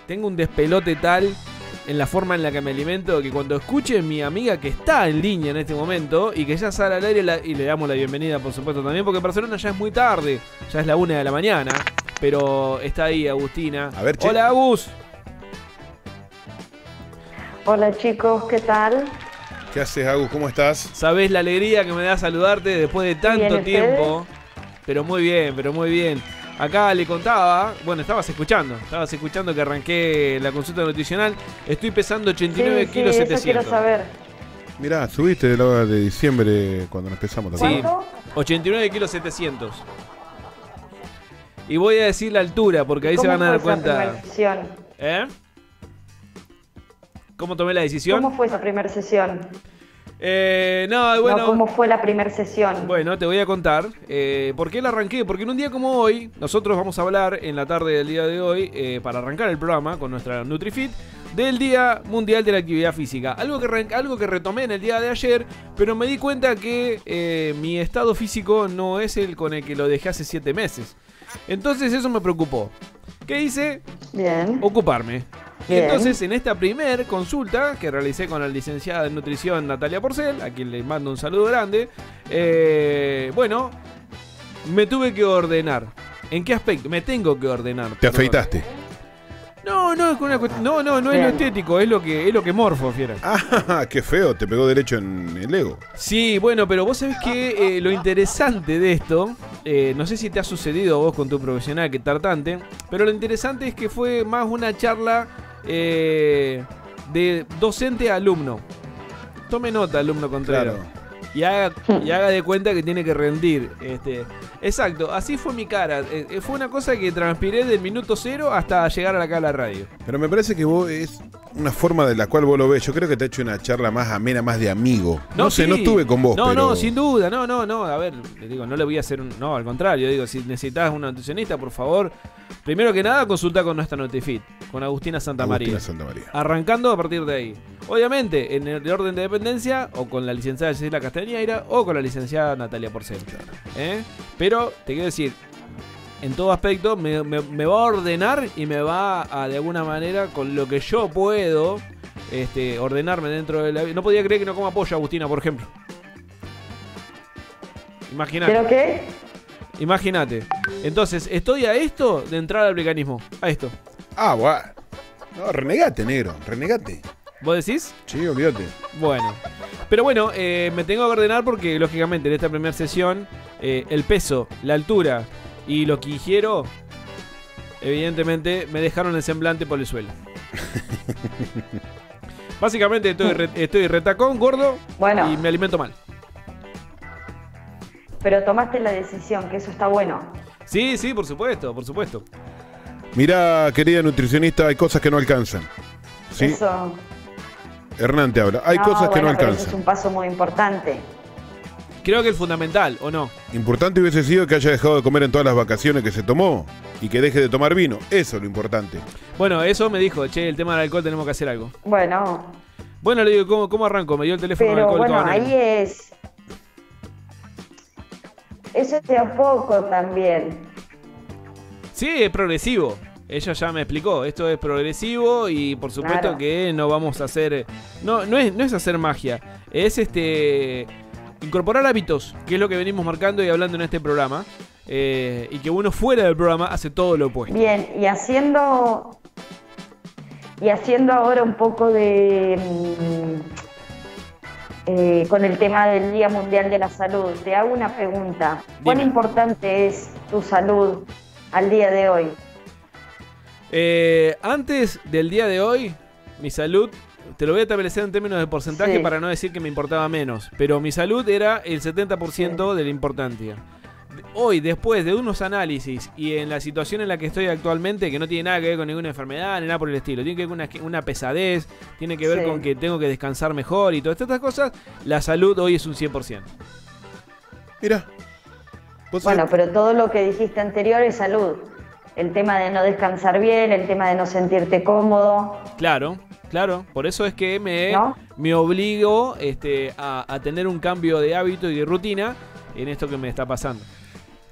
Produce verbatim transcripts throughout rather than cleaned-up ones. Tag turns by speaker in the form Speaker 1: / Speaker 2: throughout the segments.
Speaker 1: tengo un despelote tal en la forma en la que me alimento que cuando escuche mi amiga que está en línea en este momento y que ya sale al aire la, y le damos la bienvenida, por supuesto, también, porque en Barcelona ya es muy tarde, ya es la una de la mañana, pero está ahí Agustina.
Speaker 2: A ver, che.
Speaker 1: Hola, Agus.
Speaker 3: Hola chicos, ¿qué tal?
Speaker 2: ¿Qué haces, Agus? ¿Cómo estás?
Speaker 1: Sabés la alegría que me da saludarte después de tanto
Speaker 3: Bien,
Speaker 1: tiempo. Pero muy bien, pero muy bien. Acá le contaba, bueno, estabas escuchando, estabas escuchando que arranqué la consulta nutricional. Estoy pesando ochenta y nueve
Speaker 3: sí,
Speaker 1: kilos
Speaker 3: sí,
Speaker 1: setecientos.
Speaker 3: Eso quiero saber.
Speaker 2: Mirá, subiste de la hora de diciembre cuando nos empezamos.
Speaker 1: Sí,
Speaker 3: ¿Cuánto?
Speaker 1: ochenta y nueve kilos setecientos. Y voy a decir la altura porque ahí se van a dar
Speaker 3: ¿Cómo fue esa
Speaker 1: cuenta.
Speaker 3: primera sesión?
Speaker 1: ¿Eh? ¿Cómo tomé la decisión?
Speaker 3: ¿Cómo fue esa primera sesión?
Speaker 1: Eh, no, bueno.
Speaker 3: No, ¿cómo fue la primera sesión?
Speaker 1: Bueno, te voy a contar. Eh, ¿Por qué la arranqué? Porque en un día como hoy, nosotros vamos a hablar en la tarde del día de hoy, eh, para arrancar el programa con nuestra NutriFit, del Día Mundial de la Actividad Física. Algo que, algo que retomé en el día de ayer, pero me di cuenta que eh, mi estado físico no es el con el que lo dejé hace siete meses. Entonces eso me preocupó. ¿Qué hice?
Speaker 3: Bien.
Speaker 1: Ocuparme. Y
Speaker 3: Bien.
Speaker 1: entonces en esta primer consulta que realicé con la licenciada en nutrición Natalia Porcel, a quien le mando un saludo grande, eh, bueno, me tuve que ordenar. ¿En qué aspecto? Me tengo que ordenar.
Speaker 2: ¿Te afeitaste?
Speaker 1: No, no, es una cuestión- no, no, no es lo
Speaker 3: Bien.
Speaker 1: estético, es lo que es lo que morfo, fiera.
Speaker 2: Ah, qué feo, te pegó derecho en el ego.
Speaker 1: Sí, bueno, pero vos sabés que eh, lo interesante de esto, eh, no sé si te ha sucedido a vos con tu profesional que tartante, pero lo interesante es que fue más una charla eh, de docente a alumno. Tome nota, alumno contrario.
Speaker 2: Claro.
Speaker 1: Y haga, y haga de cuenta que tiene que rendir. Este, exacto, así fue mi cara. Eh, fue una cosa que transpiré del minuto cero hasta llegar acá a la radio.
Speaker 2: Pero me parece que vos es una forma de la cual vos lo ves. Yo creo que te ha hecho una charla más amena, más de amigo. No, sé,
Speaker 1: sí.
Speaker 2: no estuve con vos,
Speaker 1: No,
Speaker 2: pero...
Speaker 1: no, sin duda, no, no, no. A ver, le digo, no le voy a hacer un. No, al contrario, digo, si necesitas un nutricionista, por favor, primero que nada, consulta con nuestra NutriFit, con Agustina Santamaría.
Speaker 2: Agustina Santamaría.
Speaker 1: Arrancando a partir de ahí. Obviamente, en el orden de dependencia, o con la licenciada Cecilia Castañeira, o con la licenciada Natalia Porcel. ¿Eh? Pero, te quiero decir, en todo aspecto, me, me- me va a ordenar y me va a, de alguna manera, con lo que yo puedo, este, ordenarme dentro de la... No podía creer que no coma pollo, Agustina, por ejemplo. Imagínate.
Speaker 3: ¿Pero qué?
Speaker 1: Imagínate. Entonces, estoy a esto de entrar al veganismo. A esto.
Speaker 2: Ah, bueno. No, renegate, negro, renegate.
Speaker 1: ¿Vos decís?
Speaker 2: Sí, olvídate.
Speaker 1: Bueno. Pero bueno, eh, me tengo que ordenar porque, lógicamente, en esta primera sesión, eh, el peso, la altura y lo que ingiero, evidentemente, me dejaron el semblante por el suelo. Básicamente, estoy, re- estoy retacón, gordo,
Speaker 3: Bueno.
Speaker 1: y me alimento mal.
Speaker 3: Pero tomaste la decisión, que eso está bueno.
Speaker 1: Sí, sí, por supuesto, por supuesto.
Speaker 2: Mirá, querida nutricionista, hay cosas que no alcanzan. ¿Sí?
Speaker 3: Eso.
Speaker 2: Hernán te habla. Hay
Speaker 3: No,
Speaker 2: cosas que
Speaker 3: bueno,
Speaker 2: no
Speaker 3: pero eso es
Speaker 2: alcanzan.
Speaker 3: un paso muy importante.
Speaker 1: Creo que es fundamental, ¿o no?
Speaker 2: Importante hubiese sido que haya dejado de comer en todas las vacaciones que se tomó y que deje de tomar vino. Eso es lo importante.
Speaker 1: Bueno, eso me dijo, che, el tema del alcohol tenemos que hacer algo.
Speaker 3: Bueno,
Speaker 1: Bueno, le digo, ¿cómo, cómo arranco? Me dio el teléfono del
Speaker 3: pero
Speaker 1: alcohol.
Speaker 3: bueno, ahí es... Eso es de a poco también.
Speaker 1: Sí, es progresivo. Ella ya me explicó, esto es progresivo y por supuesto
Speaker 3: Claro.
Speaker 1: que no vamos a hacer... No, no es, no es hacer magia, es este incorporar hábitos, que es lo que venimos marcando y hablando en este programa. eh, y que uno fuera del programa hace todo lo opuesto.
Speaker 3: Bien, y haciendo... Y haciendo ahora un poco de... mm, eh, con el tema del Día Mundial de la Salud, te hago una pregunta. ¿Cuán
Speaker 1: Dime.
Speaker 3: importante es tu salud al día de hoy?
Speaker 1: Eh, antes del día de hoy, mi salud, te lo voy a establecer en términos de porcentaje
Speaker 3: Sí.
Speaker 1: para no decir que me importaba menos, pero mi salud era el setenta por ciento de la importancia. Hoy, después de unos análisis y en la situación en la que estoy actualmente, que no tiene nada que ver con ninguna enfermedad ni nada por el estilo, tiene que ver con una, una pesadez, tiene que ver
Speaker 3: Sí.
Speaker 1: con que tengo que descansar mejor y todas estas cosas, la salud hoy es un cien por ciento.
Speaker 2: Mira. ¿Vos
Speaker 3: Bueno,
Speaker 2: sabés?
Speaker 3: pero todo lo que dijiste anterior es salud. El tema de no descansar bien, el tema de no sentirte cómodo.
Speaker 1: Claro, claro, por eso es que me,
Speaker 3: ¿No?
Speaker 1: me obligo este, a, a tener un cambio de hábito y de rutina en esto que me está pasando.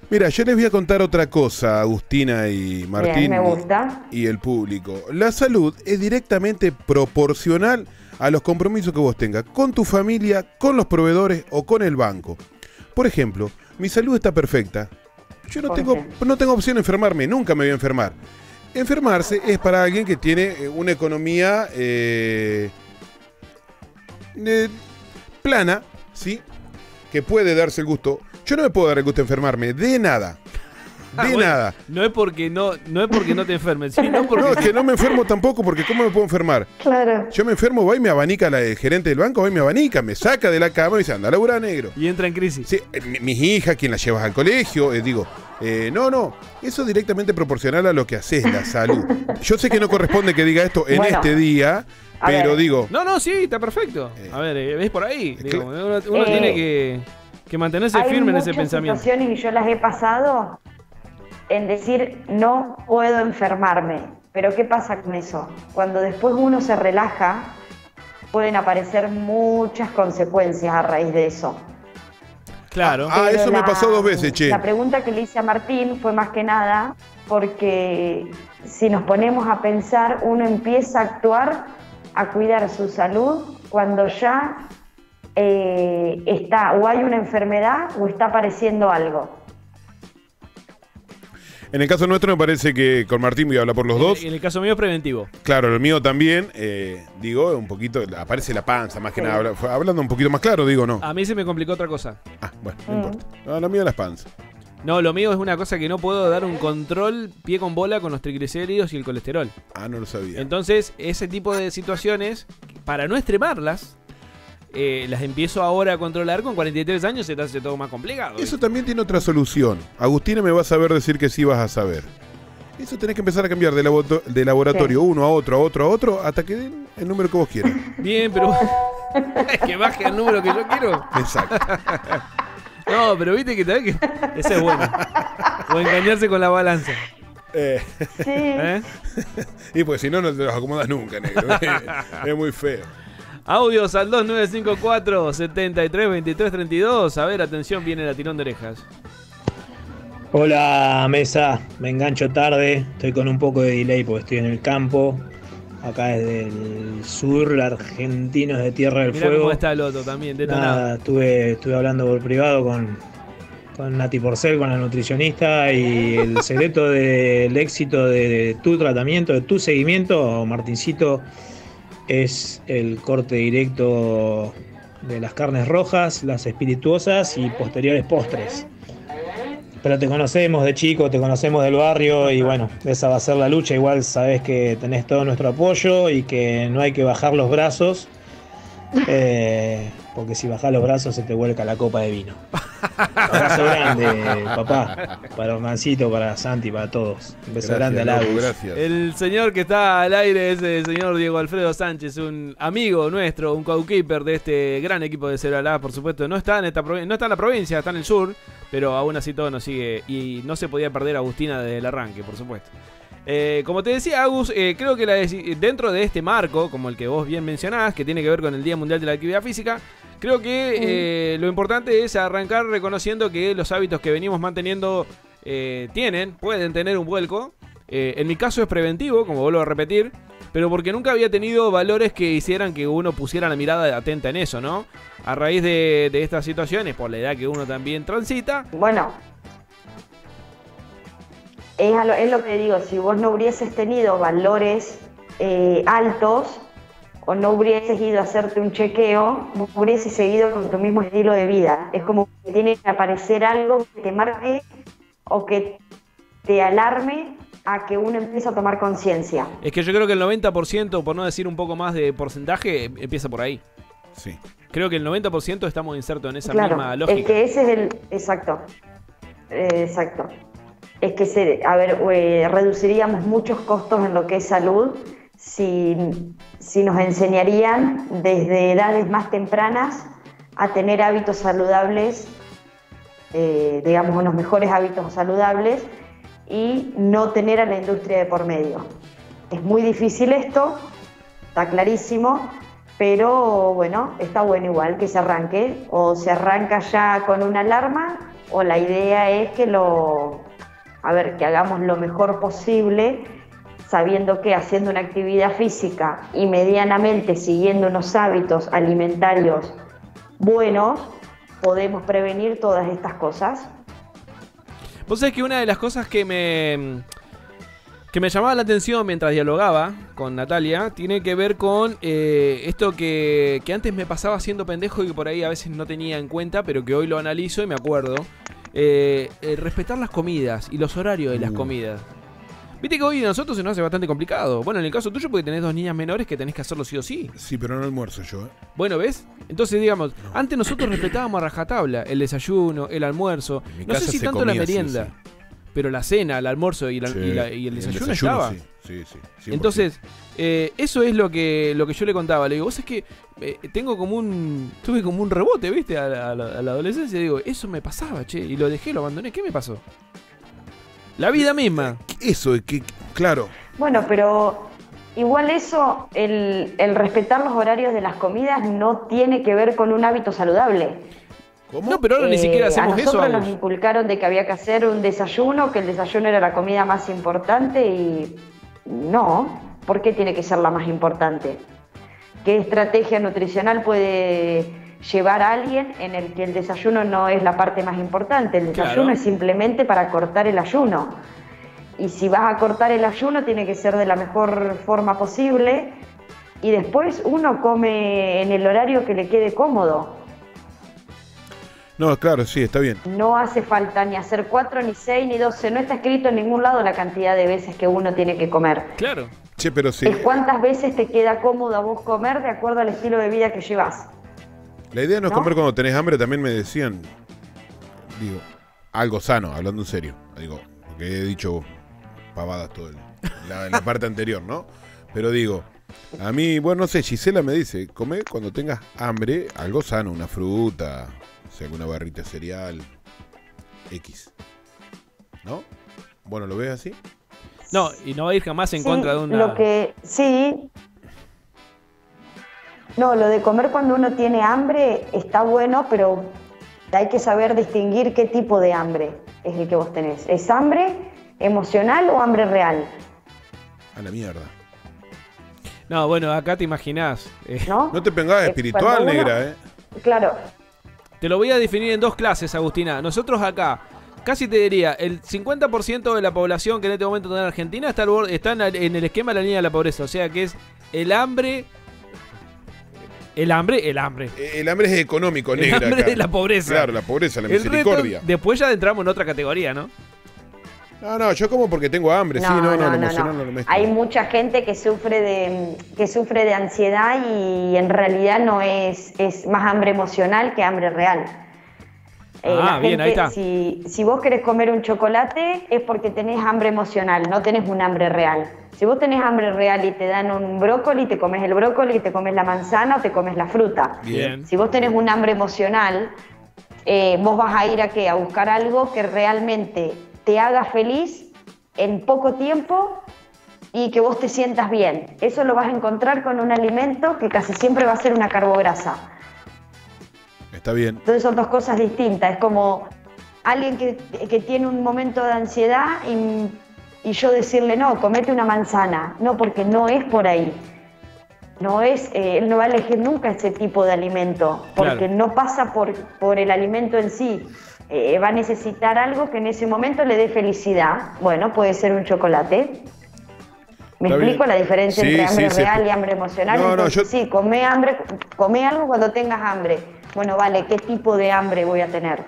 Speaker 2: Mira, yo les voy a contar otra cosa, Agustina y Martín.
Speaker 3: Bien, me gusta.
Speaker 2: Y el público. La salud es directamente proporcional a los compromisos que vos tengas con tu familia, con los proveedores o con el banco. Por ejemplo, mi salud está perfecta. Yo no tengo, no tengo opción de enfermarme, nunca me voy a enfermar. Enfermarse es para alguien que tiene una economía eh, eh, plana, ¿sí? Que puede darse el gusto. Yo no me puedo dar el gusto de enfermarme, de nada. De
Speaker 1: Ah, bueno,
Speaker 2: nada.
Speaker 1: No es porque no, no es porque no te enfermes, sino porque
Speaker 2: No, es que no me enfermo tampoco, porque ¿cómo me puedo enfermar?
Speaker 3: Claro.
Speaker 2: Yo me enfermo, va y me abanica la, el gerente del banco, va y me abanica, me saca de la cama y dice, anda a laburar, negro.
Speaker 1: y entra en crisis.
Speaker 2: Sí, eh, mi- mis hijas, quien las llevas al colegio, eh, digo, eh, no, no, eso es directamente proporcional a lo que haces, la salud. Yo sé que no corresponde que diga esto en
Speaker 3: Bueno,
Speaker 2: este día,
Speaker 3: a
Speaker 2: pero
Speaker 3: ver.
Speaker 2: digo,
Speaker 1: No, no, sí, está perfecto.
Speaker 2: Eh,
Speaker 1: A ver, eh, es por ahí. Digo,
Speaker 2: cl-
Speaker 1: uno uno
Speaker 3: Eh,
Speaker 1: tiene que, que mantenerse
Speaker 3: Hay
Speaker 1: firme en ese
Speaker 3: muchas
Speaker 1: pensamiento.
Speaker 3: situaciones y yo las he pasado en decir no puedo enfermarme. Pero ¿qué pasa con eso? Cuando después uno se relaja, pueden aparecer muchas consecuencias a raíz de eso.
Speaker 1: Claro.
Speaker 2: Ah,
Speaker 3: Pero
Speaker 2: eso me
Speaker 3: la-
Speaker 2: pasó dos veces, che.
Speaker 3: La pregunta que le hice a Martín fue más que nada porque si nos ponemos a pensar, uno empieza a actuar, a cuidar su salud cuando ya eh, está o hay una enfermedad o está apareciendo algo.
Speaker 2: en el caso nuestro me parece que con Martín voy a hablar por los dos.
Speaker 1: En el caso mío es preventivo.
Speaker 2: Claro, el mío también, eh, digo, un poquito, aparece la panza, más que
Speaker 3: Sí.
Speaker 2: nada, habla- hablando un poquito más claro, digo, no.
Speaker 1: A mí se me complicó otra cosa.
Speaker 2: Ah, bueno, no
Speaker 3: Mm.
Speaker 2: importa. No, lo mío es las panzas.
Speaker 1: No, lo mío es una cosa que no puedo dar un control pie con bola con los triglicéridos y el colesterol.
Speaker 2: Ah, no lo sabía.
Speaker 1: Entonces, ese tipo de situaciones, para no extremarlas, eh, las empiezo ahora a controlar. Con cuarenta y tres años se te hace todo más complicado.
Speaker 2: Eso también tiene otra solución. Agustina me va a saber decir que sí vas a saber. Eso tenés que empezar a cambiar de, labo- de laboratorio uno a otro, a otro, a otro, hasta que den el número que vos quieras.
Speaker 1: Bien, pero que baje el número que yo quiero.
Speaker 2: Exacto.
Speaker 1: No, pero viste que también que ese es bueno. O engañarse con la balanza.
Speaker 2: Eh,
Speaker 3: Sí.
Speaker 1: ¿Eh?
Speaker 2: y pues si no, no te los acomodas nunca, negro. Es muy feo.
Speaker 1: Audios al dos nueve cinco cuatro, siete tres, dos tres tres dos. A ver, atención, viene la tirón de orejas.
Speaker 4: Hola mesa, me engancho tarde, estoy con un poco de delay porque estoy en el campo, acá desde el sur argentino de Tierra del
Speaker 1: Mirá
Speaker 4: Fuego.
Speaker 1: cómo está el otro también, detonado.
Speaker 4: Nada, estuve, estuve hablando por privado con, con Nati Porcel, con la nutricionista, y el secreto del éxito de, de tu tratamiento, de tu seguimiento, Martincito, es el corte directo de las carnes rojas, las espirituosas y posteriores postres. Pero te conocemos de chico, te conocemos del barrio y bueno, esa va a ser la lucha. Igual sabes que tenés todo nuestro apoyo y que no hay que bajar los brazos, eh, porque si bajás los brazos se te vuelca la copa de vino. Abrazo grande, papá, para Ornancito, para Santi, para todos. Un beso grande al
Speaker 2: Loco,
Speaker 4: Agus.
Speaker 2: gracias.
Speaker 1: El señor que está al aire es el señor Diego Alfredo Sánchez, un amigo nuestro, un co-keeper de este gran equipo de Cero Alá, por supuesto. No está en esta provi- no está en la provincia, está en el sur, pero aún así todo nos sigue y no se podía perder a Agustina desde el arranque, por supuesto. Eh, como te decía, Agus, eh, creo que la deci- dentro de este marco, como el que vos bien mencionás, que tiene que ver con el Día Mundial de la Actividad Física, creo que eh, lo importante es arrancar reconociendo que los hábitos que venimos manteniendo eh, tienen, pueden tener un vuelco. Eh, en mi caso es preventivo, como vuelvo a repetir, pero porque nunca había tenido valores que hicieran que uno pusiera la mirada atenta en eso, ¿no? A raíz de, de estas situaciones, por la edad que uno también transita.
Speaker 3: Bueno, es, a lo, es lo que digo, si vos no hubieses tenido valores eh, altos o no hubieses ido a hacerte un chequeo, vos hubieses seguido con tu mismo estilo de vida. Es como que tiene que aparecer algo que te marque o que te alarme a que uno empiece a tomar conciencia.
Speaker 1: Es que yo creo que el noventa por ciento, por no decir un poco más de porcentaje, empieza por ahí.
Speaker 2: Sí.
Speaker 1: Creo que el noventa por ciento estamos insertos en esa
Speaker 3: Claro,
Speaker 1: misma
Speaker 3: es
Speaker 1: lógica.
Speaker 3: que ese es el... Exacto, eh, exacto. Es que, se, a ver, eh, reduciríamos muchos costos en lo que es salud si, si nos enseñarían desde edades más tempranas a tener hábitos saludables, eh, digamos, unos mejores hábitos saludables y no tener a la industria de por medio. Es muy difícil esto, está clarísimo, pero bueno, está bueno igual que se arranque, o se arranca ya con una alarma o la idea es que lo, a ver, que hagamos lo mejor posible, sabiendo que haciendo una actividad física y medianamente siguiendo unos hábitos alimentarios buenos, podemos prevenir todas estas cosas.
Speaker 1: Vos sabés que una de las cosas que me que me llamaba la atención mientras dialogaba con Natalia tiene que ver con eh, esto que, que antes me pasaba siendo pendejo y que por ahí a veces no tenía en cuenta, pero que hoy lo analizo y me acuerdo. Eh, eh, respetar las comidas y los horarios de las
Speaker 2: Uh.
Speaker 1: comidas. Viste que hoy a nosotros se nos hace bastante complicado. Bueno, en el caso tuyo porque tenés dos niñas menores que tenés que hacerlo sí o sí.
Speaker 2: Sí, pero no almuerzo yo, ¿eh?
Speaker 1: Bueno, ¿ves? Entonces, digamos, antes nosotros respetábamos a rajatabla el desayuno, el almuerzo.
Speaker 2: En mi
Speaker 1: No sé
Speaker 2: casa
Speaker 1: si
Speaker 2: se
Speaker 1: tanto la
Speaker 2: comía así,
Speaker 1: merienda,
Speaker 2: sí.
Speaker 1: pero la cena, el almuerzo y, la-
Speaker 2: Sí,
Speaker 1: y la- y el desayuno, estaba.
Speaker 2: Sí, sí, sí, cien por ciento.
Speaker 1: Entonces, eh, eso es lo que lo que yo le contaba. Le digo, vos es que eh, tengo como un. Tuve como un rebote, ¿viste? A la, a la- a la adolescencia. Digo, eso me pasaba, che. Y lo dejé, lo abandoné. ¿Qué me pasó? La vida misma.
Speaker 2: Eso, es que, claro,
Speaker 3: Bueno, pero igual eso, el, el respetar los horarios de las comidas no tiene que ver con un hábito saludable.
Speaker 2: ¿cómo?
Speaker 1: No, pero ahora ni
Speaker 3: Eh,
Speaker 1: siquiera hacemos
Speaker 3: a
Speaker 1: eso.
Speaker 3: nosotros nos
Speaker 1: Agus.
Speaker 3: inculcaron de que había que hacer un desayuno, que el desayuno era la comida más importante y no, ¿por qué tiene que ser la más importante? ¿Qué estrategia nutricional puede llevar a alguien en el que el desayuno no es la parte más importante? El desayuno
Speaker 1: Claro.
Speaker 3: es simplemente para cortar el ayuno. Y si vas a cortar el ayuno tiene que ser de la mejor forma posible y después uno come en el horario que le quede cómodo.
Speaker 2: No, claro, sí, está bien.
Speaker 3: No hace falta ni hacer cuatro, ni seis, ni doce. No está escrito en ningún lado la cantidad de veces que uno tiene que comer.
Speaker 1: Claro.
Speaker 2: Che, pero sí.
Speaker 3: Es cuántas veces te queda cómodo a vos comer de acuerdo al estilo de vida que llevas.
Speaker 2: La idea no es
Speaker 3: ¿no?
Speaker 2: comer cuando tenés hambre, también me decían, digo, algo sano, hablando en serio. Digo, porque he dicho pavadas todo el, la, la parte anterior, ¿no? Pero digo, a mí, bueno, no sé, Gisela me dice, come cuando tengas hambre, algo sano, una fruta, o sea, alguna barrita de cereal, X. ¿No? Bueno, ¿lo ves así?
Speaker 1: No, y no va a ir jamás en
Speaker 3: Sí,
Speaker 1: contra de una.
Speaker 3: Lo que sí. No, lo de comer cuando uno tiene hambre está bueno, pero hay que saber distinguir qué tipo de hambre es el que vos tenés. ¿Es hambre emocional o hambre real?
Speaker 2: A la mierda.
Speaker 1: No, bueno, acá te imaginás. eh,
Speaker 3: ¿No?
Speaker 2: No te pongas
Speaker 3: Eh,
Speaker 2: espiritual,
Speaker 3: cuando uno-
Speaker 2: negra, ¿eh?
Speaker 3: Claro.
Speaker 1: Te lo voy a definir en dos clases, Agustina. Nosotros acá, casi te diría, el cincuenta por ciento de la población que en este momento está en Argentina está, al borde- está en, la- en el esquema de la línea de la pobreza. O sea que es el hambre. El hambre, el hambre.
Speaker 2: Eh, El hambre es económico,
Speaker 1: El
Speaker 2: negra.
Speaker 1: hambre
Speaker 2: acá.
Speaker 1: de la pobreza.
Speaker 2: Claro, la pobreza, la
Speaker 1: El resto,
Speaker 2: misericordia.
Speaker 1: después ya entramos en otra categoría, ¿no?
Speaker 2: No, no, yo como porque tengo hambre, sí, no, no, lo emocional no lo mezclo.
Speaker 3: Hay mucha gente que sufre de que sufre de ansiedad y en realidad no es, es más hambre emocional que hambre real. Eh,
Speaker 1: Ah,
Speaker 3: la
Speaker 1: bien, ahí está.
Speaker 3: Si, si vos querés comer un chocolate es porque tenés hambre emocional, no tenés un hambre real. Si vos tenés hambre real y te dan un brócoli, te comes el brócoli, te comes la manzana o te comes la fruta.
Speaker 1: Bien.
Speaker 3: Si vos tenés un hambre emocional, eh, vos vas a ir a qué? A buscar algo que realmente te haga feliz en poco tiempo y que vos te sientas bien. Eso lo vas a encontrar con un alimento que casi siempre va a ser una carbograsa.
Speaker 2: Está bien.
Speaker 3: Entonces son dos cosas distintas. Es como alguien que, que tiene un momento de ansiedad y, y yo decirle, no, comete una manzana. No, porque no es por ahí. No es, eh, él no va a elegir nunca ese tipo de alimento, porque
Speaker 1: Claro.
Speaker 3: no pasa por, por el alimento en sí. Eh, va a necesitar algo que en ese momento le dé felicidad. Bueno, puede ser un chocolate. ¿Me
Speaker 2: Está
Speaker 3: explico
Speaker 2: bien.
Speaker 3: la diferencia
Speaker 2: Sí,
Speaker 3: entre hambre
Speaker 2: sí, se-
Speaker 3: real y hambre emocional?
Speaker 2: No, no,
Speaker 3: Entonces,
Speaker 2: yo-
Speaker 3: sí, come hambre, come algo cuando tengas hambre. Bueno, vale, ¿qué tipo de hambre voy a tener?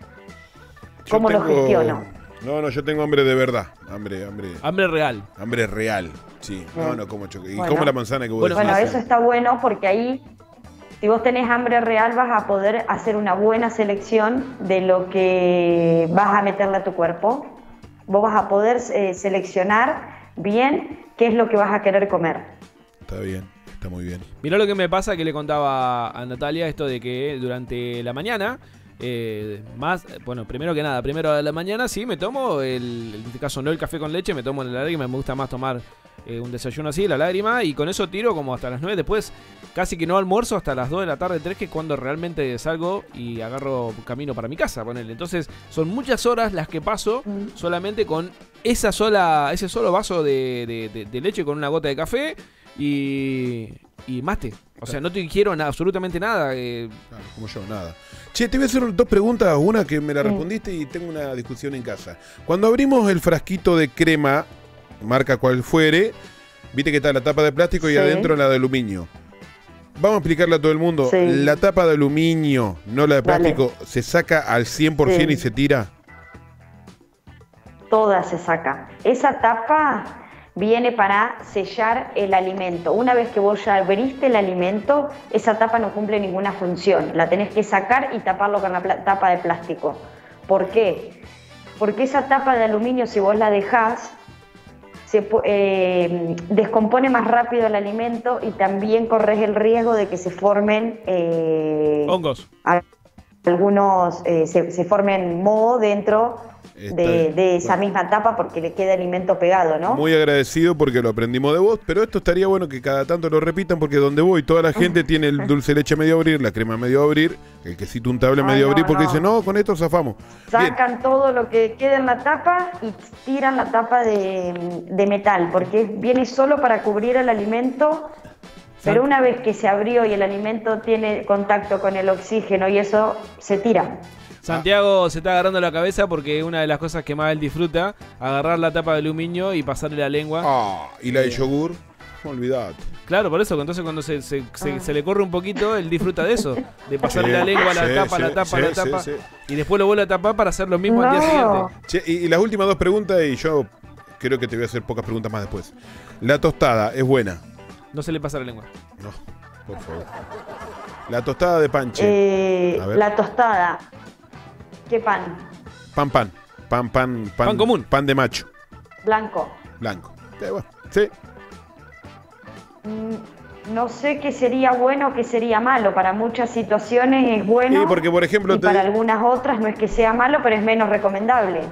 Speaker 2: Yo
Speaker 3: ¿Cómo lo
Speaker 2: tengo-
Speaker 3: gestiono?
Speaker 2: No, no, yo tengo hambre de verdad. Hambre, hambre.
Speaker 1: Hambre real.
Speaker 2: Hambre real. Sí. No, no como chocolate. Y
Speaker 3: Bueno.
Speaker 2: como la manzana que vos
Speaker 1: Bueno,
Speaker 3: Bueno,
Speaker 2: decís.
Speaker 3: eso está bueno porque ahí, si vos tenés hambre real, vas a poder hacer una buena selección de lo que vas a meterle a tu cuerpo. Vos vas a poder eh, seleccionar bien qué es lo que vas a querer comer.
Speaker 2: Está bien, está muy bien.
Speaker 1: Mirá lo que me pasa que le contaba a Natalia esto de que durante la mañana, eh, más, bueno, primero que nada, primero de la mañana sí me tomo, el, en este caso no el café con leche, me tomo el alargue, me gusta más tomar eh, un desayuno así, la lágrima, y con eso tiro como hasta las nueve. Después casi que no almuerzo hasta las dos de la tarde, tres, que es cuando realmente salgo y agarro camino para mi casa, ponele. Entonces son muchas horas las que paso mm. solamente con esa sola, ese solo vaso de, de, de, de leche con una gota de café y, y mate. O sea, no te quiero na- absolutamente nada. Eh.
Speaker 2: Claro, como yo, nada. Che, te voy a hacer dos preguntas. Una que me la respondiste y tengo una discusión en casa. Cuando abrimos el frasquito de crema, marca cual fuere, viste que está la tapa de plástico y sí. adentro la de aluminio. Vamos a explicarle a todo el mundo. Sí. La tapa de aluminio, no la de plástico, vale. ¿se saca al cien por ciento sí. y se tira?
Speaker 3: Toda se saca. Esa tapa viene para sellar el alimento. Una vez que vos ya abriste el alimento, esa tapa no cumple ninguna función. La tenés que sacar y taparlo con la pla- tapa de plástico. ¿Por qué? Porque esa tapa de aluminio, si vos la dejás, se eh, descompone más rápido el alimento y también corres el riesgo de que se formen eh,
Speaker 1: hongos.
Speaker 3: Algunos eh, se, se formen moho dentro de, de esa bueno. misma tapa porque le queda alimento pegado, ¿no?
Speaker 2: Muy agradecido porque lo aprendimos de vos, pero esto estaría bueno que cada tanto lo repitan porque donde voy toda la gente tiene el dulce de leche medio abrir, la crema medio abrir, el quesito untable medio
Speaker 3: no,
Speaker 2: abrir porque
Speaker 3: no.
Speaker 2: dicen, no, con esto zafamos.
Speaker 3: Sacan
Speaker 2: Bien.
Speaker 3: todo lo que queda en la tapa y tiran la tapa de, de metal porque viene solo para cubrir el alimento. Pero una vez que se abrió y el alimento tiene contacto con el oxígeno y eso se tira.
Speaker 1: Santiago se está agarrando la cabeza porque una de las cosas que más él disfruta, agarrar la tapa de aluminio y pasarle la lengua.
Speaker 2: Ah, y la de yogur, olvidate.
Speaker 1: Claro, por eso, entonces cuando se, se, se, ah. se le corre un poquito, él disfruta de eso, de pasarle sí, la lengua a la sí, tapa, sí, la tapa, sí, la tapa, sí, sí. y después lo vuelve a tapar para hacer lo mismo no. al día siguiente.
Speaker 2: Che, y, y las últimas dos preguntas, y yo creo que te voy a hacer pocas preguntas más después. La tostada, ¿es buena?
Speaker 1: No se le pasa la lengua.
Speaker 2: No, por favor. La tostada de panche.
Speaker 3: Eh, la tostada. ¿Qué pan?
Speaker 2: Pan, pan. Pan, pan, pan.
Speaker 1: Pan común.
Speaker 2: Pan de macho.
Speaker 3: Blanco.
Speaker 2: Blanco. Sí. Bueno. sí.
Speaker 3: Mm, no sé qué sería bueno o qué sería malo. Para muchas situaciones es bueno.
Speaker 2: Sí, porque por ejemplo.
Speaker 3: Y te... para algunas otras no es que sea malo, pero es menos recomendable.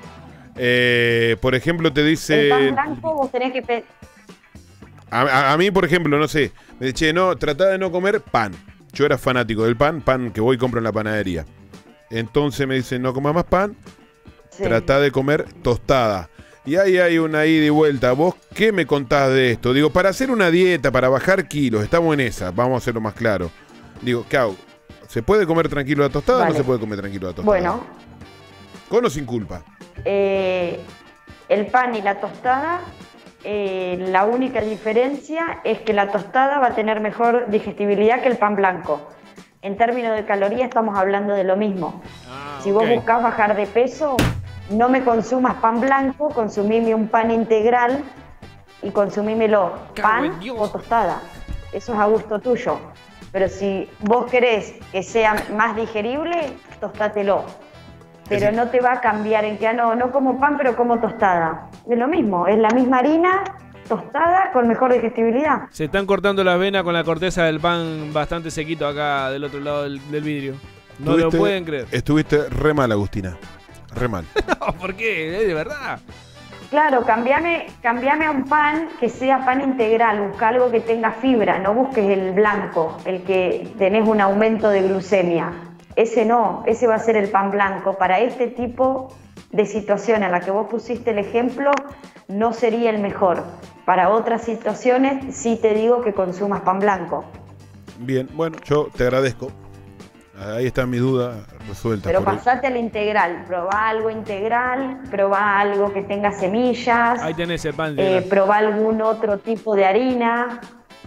Speaker 2: Eh, por ejemplo, te dice.
Speaker 3: El pan blanco vos tenés que. Pe-
Speaker 2: A, a, a mí, por ejemplo, no sé, me dice, che, no, tratá de no comer pan. Yo era fanático del pan, pan que voy y compro en la panadería. Entonces me dicen, no comas más pan, sí. tratá de comer tostada. Y ahí hay una ida y vuelta. ¿Vos qué me contás de esto? Digo, para hacer una dieta, para bajar kilos, estamos en esa, vamos a hacerlo más claro. Digo, ¿qué hago? ¿Se puede comer tranquilo la tostada vale. o no se puede comer tranquilo la tostada?
Speaker 3: Bueno.
Speaker 2: ¿Con o sin culpa?
Speaker 3: Eh, el pan y la tostada... Eh, la única diferencia es que la tostada va a tener mejor digestibilidad que el pan blanco. En términos de calorías estamos hablando de lo mismo. Ah, si vos okay. buscás bajar de peso, no me consumas pan blanco, consumime un pan integral y consumímelo pan o tostada. Eso es a gusto tuyo. Pero si vos querés que sea más digerible, tostátelo. Pero no te va a cambiar en que ah, no, no como pan, pero como tostada. Es lo mismo, es la misma harina tostada con mejor digestibilidad.
Speaker 1: Se están cortando las venas con la corteza del pan bastante sequito acá del otro lado del, del vidrio. No lo pueden creer.
Speaker 2: Estuviste re mal, Agustina. Re mal.
Speaker 1: No, ¿por qué? De verdad.
Speaker 3: Claro, cambiame, cambiame a un pan que sea pan integral. Busca algo que tenga fibra. No busques el blanco, el que tenés un aumento de glucemia. Ese no, ese va a ser el pan blanco. Para este tipo de situación en la que vos pusiste el ejemplo, no sería el mejor. Para otras situaciones sí te digo que consumas pan blanco.
Speaker 2: Bien, bueno, yo te agradezco. Ahí está mi duda resuelta.
Speaker 3: Pero pasate al integral, probá algo integral, probá algo que tenga semillas.
Speaker 1: Ahí tenés el pan.
Speaker 3: Eh, probá algún otro tipo de harina.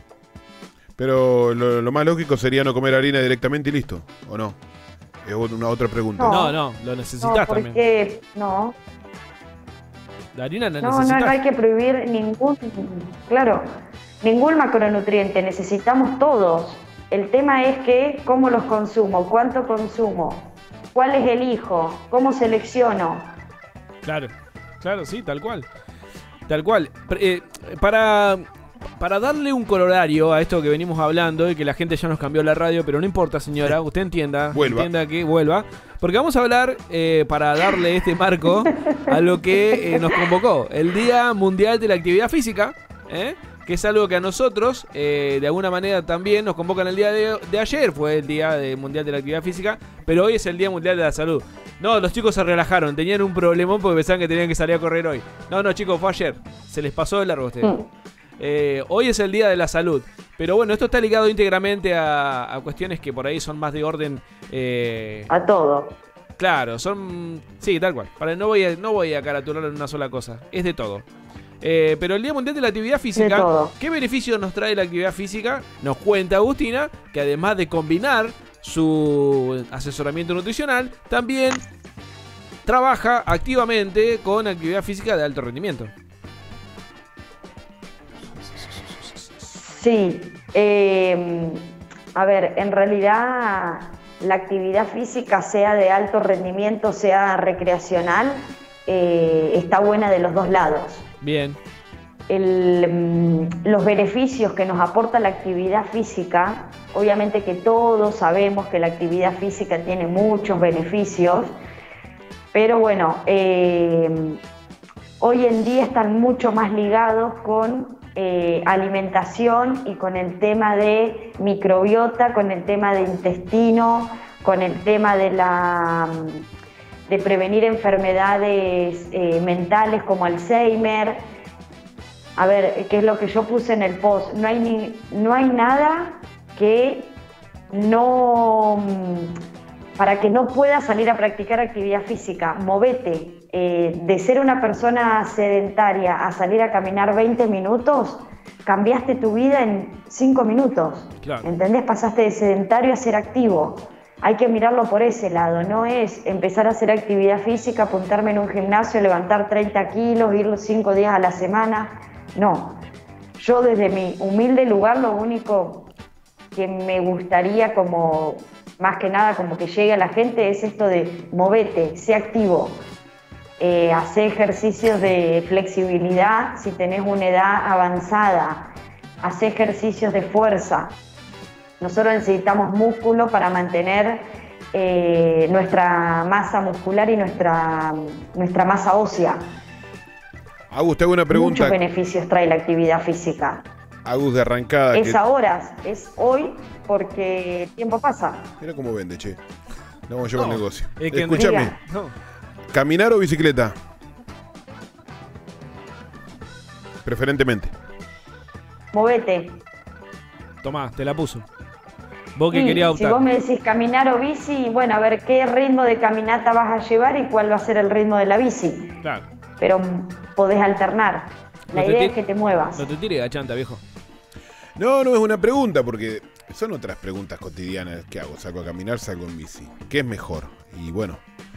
Speaker 2: Pero lo, lo más lógico sería no comer harina directamente y listo, ¿o no? Es una otra pregunta.
Speaker 1: No, no, lo necesitas
Speaker 3: no, porque,
Speaker 1: también.
Speaker 3: No,
Speaker 1: la harina la
Speaker 3: no
Speaker 1: necesitas.
Speaker 3: No, no hay que prohibir ningún, claro, ningún macronutriente, necesitamos todos. El tema es que cómo los consumo, cuánto consumo, cuáles elijo, cómo selecciono.
Speaker 1: Claro, claro, sí, tal cual. Tal cual. Eh, para... Para darle un colorario a esto que venimos hablando y que la gente ya nos cambió la radio, pero no importa, señora, usted entienda,
Speaker 2: vuelva.
Speaker 1: entienda que vuelva, porque vamos a hablar, eh, para darle este marco a lo que eh, nos convocó, el Día Mundial de la Actividad Física, ¿eh? Que es algo que a nosotros, eh, de alguna manera también nos convocan el día de, de ayer, fue el Día de Mundial de la Actividad Física, pero hoy es el Día Mundial de la Salud. No, los chicos se relajaron, tenían un problemón porque pensaban que tenían que salir a correr hoy. No, no, chicos, fue ayer, se les pasó de largo a ustedes. Mm. Eh, hoy es el Día de la Salud, pero bueno, esto está ligado íntegramente a, a cuestiones que por ahí son más de orden... Eh,
Speaker 3: a todo.
Speaker 1: Claro, son... Sí, tal cual, para, no, voy a, no voy a caratular en una sola cosa, es de todo. Eh, pero el Día Mundial de la Actividad Física, ¿qué beneficios nos trae la actividad física? Nos cuenta Agustina que además de combinar su asesoramiento nutricional, también trabaja activamente con actividad física de alto rendimiento.
Speaker 3: Sí, eh, a ver, en realidad la actividad física, sea de alto rendimiento, sea recreacional, eh, está buena de los dos lados.
Speaker 1: Bien.
Speaker 3: El, los beneficios que nos aporta la actividad física, obviamente que todos sabemos que la actividad física tiene muchos beneficios, pero bueno, eh, hoy en día están mucho más ligados con eh, alimentación y con el tema de microbiota, con el tema de intestino, con el tema de la... de prevenir enfermedades eh, mentales como Alzheimer. A ver, ¿qué es lo que yo puse en el post? No hay, ni, no hay nada que no... para que no puedas salir a practicar actividad física. Movete. Eh, de ser una persona sedentaria a salir a caminar veinte minutos, cambiaste tu vida en cinco minutos. Claro. ¿Entendés? Pasaste de sedentario a ser activo. Hay que mirarlo por ese lado, no es empezar a hacer actividad física, apuntarme en un gimnasio, levantar treinta kilos, ir los cinco días a la semana, no. Yo desde mi humilde lugar lo único que me gustaría como, más que nada como que llegue a la gente es esto de movete, sé activo, eh, hacer ejercicios de flexibilidad si tenés una edad avanzada, hacer ejercicios de fuerza. Nosotros necesitamos músculo para mantener eh, nuestra masa muscular y nuestra, nuestra masa ósea.
Speaker 2: Agus, te hago una pregunta.
Speaker 3: Muchos beneficios trae la actividad física.
Speaker 2: Agus, de arrancada.
Speaker 3: Es
Speaker 2: que...
Speaker 3: ahora, es hoy, porque el tiempo pasa.
Speaker 2: Mira cómo vende, che. No vamos a llevar
Speaker 1: no,
Speaker 2: el negocio.
Speaker 1: Es que
Speaker 2: escúchame.
Speaker 1: No.
Speaker 2: ¿Caminar o bicicleta? Preferentemente.
Speaker 3: Movete.
Speaker 1: Tomá, te la puso. Vos que
Speaker 3: sí,
Speaker 1: querías optar.
Speaker 3: Si vos me decís caminar o bici, bueno, a ver qué ritmo de caminata vas a llevar y cuál va a ser el ritmo de la bici.
Speaker 1: Claro.
Speaker 3: Pero podés alternar. La
Speaker 1: no
Speaker 3: idea es que te muevas.
Speaker 1: No te tires de chanta, viejo.
Speaker 2: No, no es una pregunta, porque son otras preguntas cotidianas que hago. Salgo a caminar, salgo en bici. ¿Qué es mejor? Y bueno,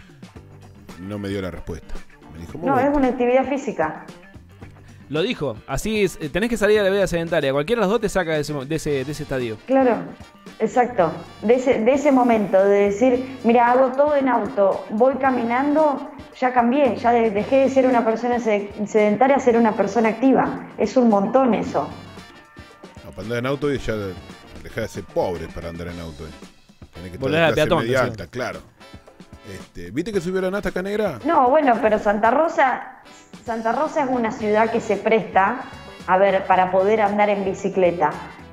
Speaker 2: no me dio la respuesta. Me dijo,
Speaker 3: no, es una actividad física.
Speaker 1: Lo dijo, así es, tenés que salir a la vida sedentaria. Cualquiera de los dos te saca de ese, de ese, de ese estadio.
Speaker 3: Claro, exacto. De ese, de ese momento, de decir, mira, hago todo en auto, voy caminando, ya cambié, ya dejé de ser una persona sedentaria a ser una persona activa. Es un montón eso.
Speaker 2: No, para andar en auto ya dejá de ser pobre para andar en auto. Tenés que
Speaker 1: tener clase peatón,
Speaker 2: media alta, claro. Este, ¿Viste que subió la nata acá negra?
Speaker 3: No, bueno, pero Santa Rosa, Santa Rosa es una ciudad que se presta, a ver, para poder andar en bicicleta.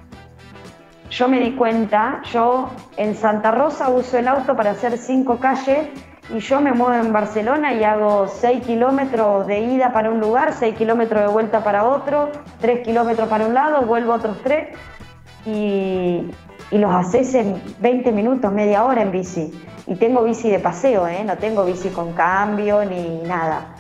Speaker 3: Yo me di cuenta, yo en Santa Rosa uso el auto para hacer cinco calles y yo me muevo en Barcelona y hago seis kilómetros de ida para un lugar, seis kilómetros de vuelta para otro, tres kilómetros para un lado, vuelvo otros tres y, y los haces en veinte minutos, media hora en bici. Y tengo bici de paseo, ¿eh? No tengo bici con cambio ni nada.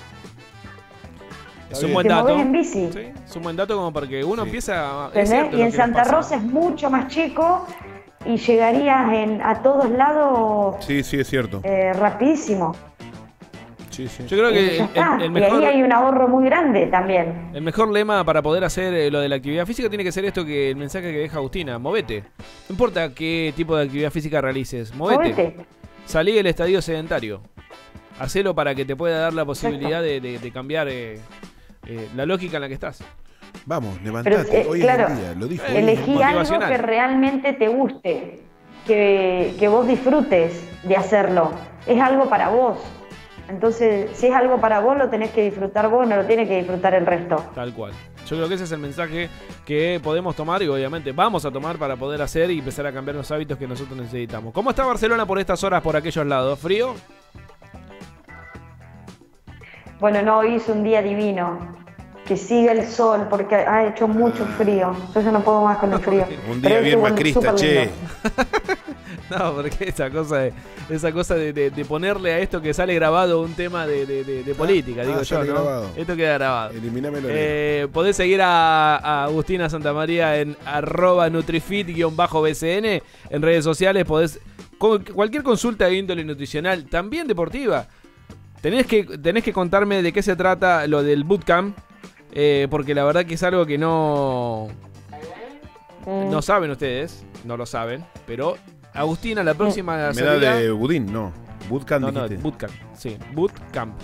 Speaker 1: Es un buen dato.
Speaker 3: ¿Te movés en bici?
Speaker 1: Sí, es un buen dato como para que uno
Speaker 2: sí.
Speaker 1: empieza a...
Speaker 3: Y en Santa Rosa es mucho más chico y llegarías en, a todos lados.
Speaker 2: Sí, sí, es cierto.
Speaker 3: Eh, rapidísimo.
Speaker 2: Sí, sí.
Speaker 1: Yo creo que el, el, el mejor,
Speaker 3: y ahí hay un ahorro muy grande también.
Speaker 1: El mejor lema para poder hacer eh, lo de la actividad física tiene que ser esto, que el mensaje que deja Agustina: movete. No importa qué tipo de actividad física realices, movete. movete. Salí del estadio sedentario. Hacelo para que te pueda dar la posibilidad de, de, de cambiar eh, eh, la lógica en la que estás.
Speaker 2: Vamos, levantate.
Speaker 3: Pero, eh,
Speaker 2: hoy
Speaker 3: claro,
Speaker 2: es el día, lo dijo.
Speaker 3: Elegí algo que realmente te guste, que, que vos disfrutes de hacerlo. Es algo para vos. Entonces, si es algo para vos, lo tenés que disfrutar vos, no lo tiene que disfrutar el resto.
Speaker 1: Tal cual. Yo creo que ese es el mensaje que podemos tomar y obviamente vamos a tomar para poder hacer y empezar a cambiar los hábitos que nosotros necesitamos. ¿Cómo está Barcelona por estas horas por aquellos lados? ¿Frío?
Speaker 3: Bueno, no, hoy es un día divino. Que siga el sol, porque ha hecho mucho frío. Yo ya no puedo más con el frío.
Speaker 2: Un día
Speaker 3: Pero
Speaker 2: bien
Speaker 3: estuvo
Speaker 2: macrista,
Speaker 3: súper
Speaker 2: che.
Speaker 3: lindo.
Speaker 1: No, porque esa cosa de, esa cosa de, de, de ponerle a esto que sale grabado un tema de, de, de, de política,
Speaker 2: Ah,
Speaker 1: digo
Speaker 2: ah,
Speaker 1: yo,
Speaker 2: sale
Speaker 1: ¿no?
Speaker 2: grabado.
Speaker 1: Esto queda grabado.
Speaker 2: Eliminámelo.
Speaker 1: Eh, podés seguir a, a Agustina Santamaría en arroba nutrifit-B C N en redes sociales. Podés, con cualquier consulta de índole nutricional, también deportiva. Tenés que, tenés que contarme de qué se trata lo del bootcamp. Eh, porque la verdad que es algo que no
Speaker 3: Mm.
Speaker 1: no saben ustedes, no lo saben, pero Agustina la próxima
Speaker 2: Me da
Speaker 1: salida-
Speaker 2: de budín, no. Bootcamp
Speaker 1: no, no,
Speaker 2: dijiste.
Speaker 1: bootcamp, sí, bootcamp.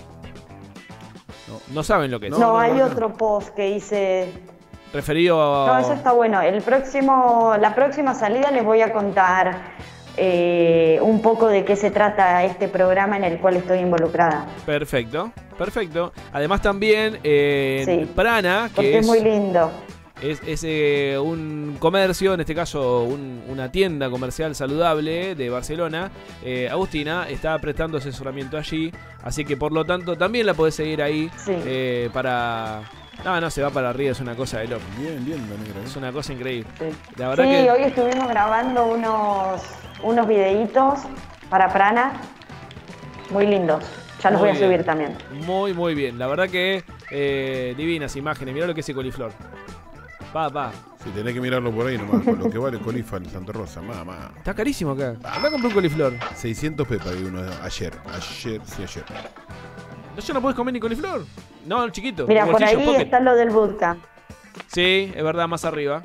Speaker 1: No, no saben lo que es.
Speaker 2: No,
Speaker 3: No,
Speaker 2: no,
Speaker 3: hay
Speaker 2: no.
Speaker 3: otro post que hice.
Speaker 1: Referido a
Speaker 3: No, eso está bueno. El próximo, la próxima salida les voy a contar eh, un poco de qué se trata este programa en el cual estoy involucrada.
Speaker 1: Perfecto, perfecto. Además también eh,
Speaker 3: Sí,
Speaker 1: Prana,
Speaker 3: Porque
Speaker 1: que
Speaker 3: es
Speaker 1: es,
Speaker 3: muy lindo.
Speaker 1: es, es, eh, un comercio, en este caso un- una tienda comercial saludable de Barcelona. eh, Agustina está prestando asesoramiento allí, así que por lo tanto también la podés seguir ahí
Speaker 3: Sí.
Speaker 1: eh, para... No, no, se va para arriba, es una cosa de loco.
Speaker 2: Bien, bien, la negra.
Speaker 1: Es una cosa increíble.
Speaker 3: Sí,
Speaker 1: La verdad
Speaker 3: Sí,
Speaker 1: que...
Speaker 3: hoy estuvimos grabando unos, unos videitos para Prana muy lindos. Ya los
Speaker 1: Muy
Speaker 3: voy a
Speaker 1: bien.
Speaker 3: subir también.
Speaker 1: Muy, muy bien. La verdad que eh, divinas imágenes. Mirá lo que es el coliflor. Va, va.
Speaker 2: Si tenés que mirarlo por ahí nomás, con lo que vale el coliflor en Santa Rosa, mamá.
Speaker 1: Está carísimo acá. Acá compré un coliflor.
Speaker 2: seiscientos pesos pagué uno ayer. Ayer, sí, ayer.
Speaker 1: ¿No ya no podés comer ni coliflor? No, el chiquito.
Speaker 3: Mira,
Speaker 1: el
Speaker 3: por
Speaker 1: bolsillo,
Speaker 3: ahí
Speaker 1: pocket.
Speaker 3: está lo del bootcamp.
Speaker 1: Sí, es verdad, más arriba.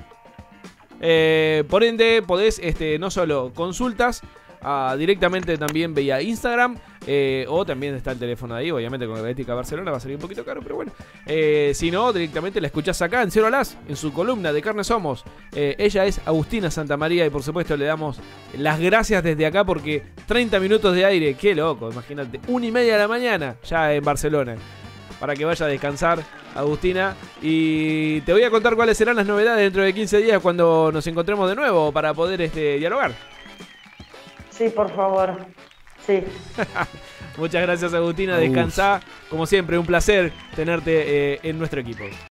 Speaker 1: Eh, por ende, podés este, no solo consultas, ah, directamente también vía Instagram, eh, o también está el teléfono ahí, obviamente con Atlética Barcelona va a salir un poquito caro, pero bueno. Eh, si no, directamente la escuchás acá en Cero Alas, en su columna de Carne Somos. Eh, ella es Agustina Santamaría y por supuesto le damos las gracias desde acá porque treinta minutos de aire, qué loco, imagínate, una y media de la mañana ya en Barcelona. Para que vaya a descansar, Agustina. Y te voy a contar cuáles serán las novedades dentro de quince días cuando nos encontremos de nuevo para poder este, dialogar.
Speaker 3: Sí, por favor. Sí.
Speaker 1: Muchas gracias, Agustina.
Speaker 2: Uf.
Speaker 1: Descansá. Como siempre, un placer tenerte eh, en nuestro equipo.